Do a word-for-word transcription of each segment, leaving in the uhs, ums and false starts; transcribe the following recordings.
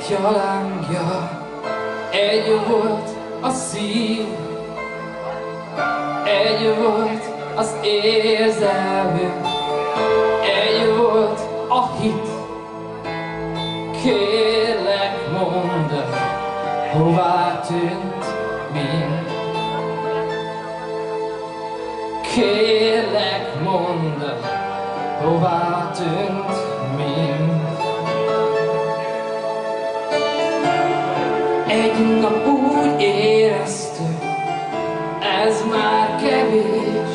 gyertyalángja, egy volt a szív, egy volt az érzelmünk, egy volt a hit. Kérlek, mondd, hová tűnt mind? Kérlek, mondd, hová tűnt mind? Egy nap úgy éreztük, ez már kevés.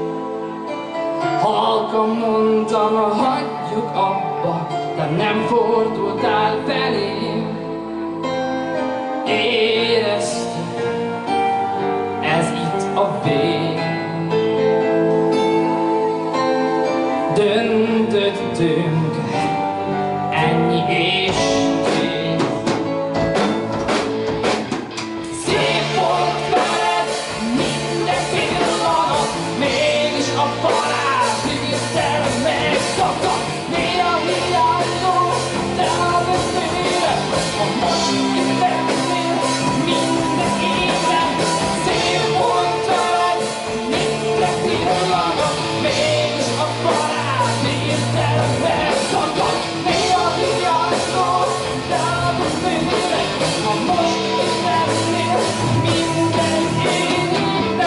Halkan mondtam, hagyjuk abba, de nem fordultál felém. Éreztük, ez itt a vég. Döntöttünk, ennyi és kész. Szép volt veled minden pillanat, mégis a barát hirtelen megszakadt. Néha hiányzó, de a beszéle, ha most itt lennél minden évben. Szép volt veled minden pillanat, mégis a barát hirtelen megszakadt. Néha hiányzó, de a beszéle, ha most itt lennél minden évben.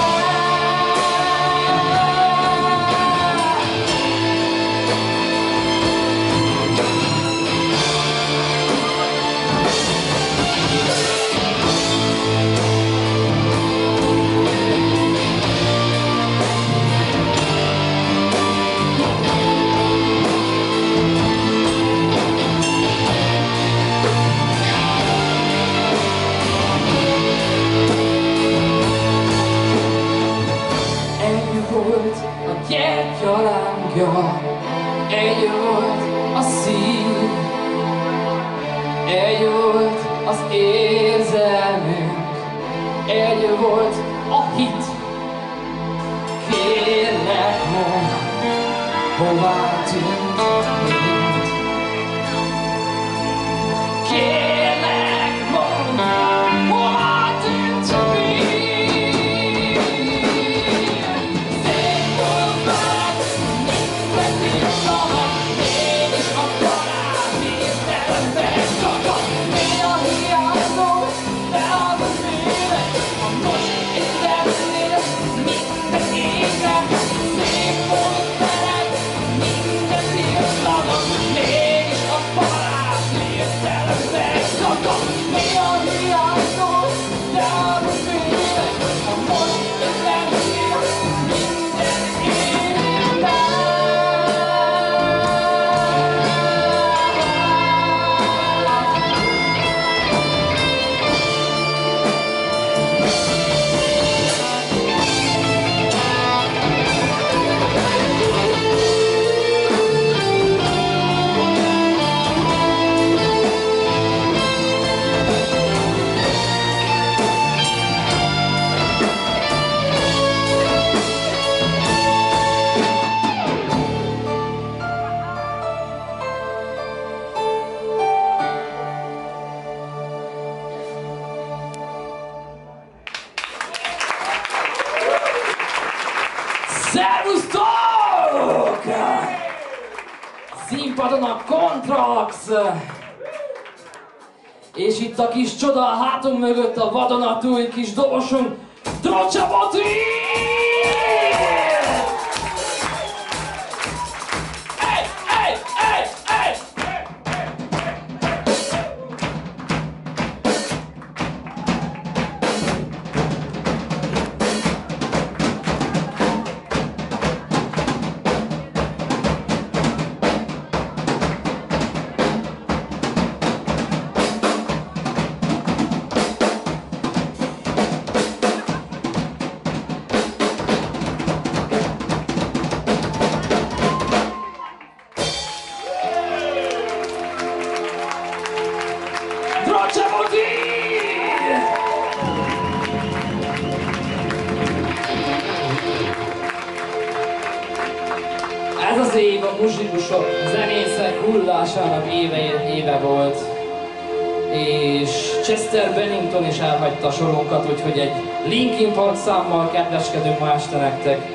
Egy volt a gyertyalángja, egy volt a szív, egy volt az érzelmünk, egy volt a hit. Kérlek, mondd, hová tűnt mind? Kérlek, mondd, hová tűnt mind? Szép volt veled minden pillanat, mégis a barát hirtelen megszakadt. Néha hiányzó, de az az élet, ha most itt lennél minden évben. Szép volt veled minden pillanat, mégis a barát hirtelen megszakadt. Néha hiányzó, de az az élet, ha most itt lennél minden évben. Szervusztok! Színpadon a Kontrax! És itt a kis csoda a hátunk mögött, a vadonatúj kis dobosunk, Drocsa Boti! Hey, hey, hey, hey! Drocsa Boti! Ez az év a muzsikusok, zenészek hullásának éve, éve volt. és Chester Bennington is elhagyta a sorunkat, úgyhogy egy Linkin Park számmal kedveskedünk ma este nektek.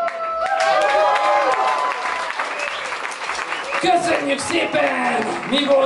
Köszönjük szépen! Mi volt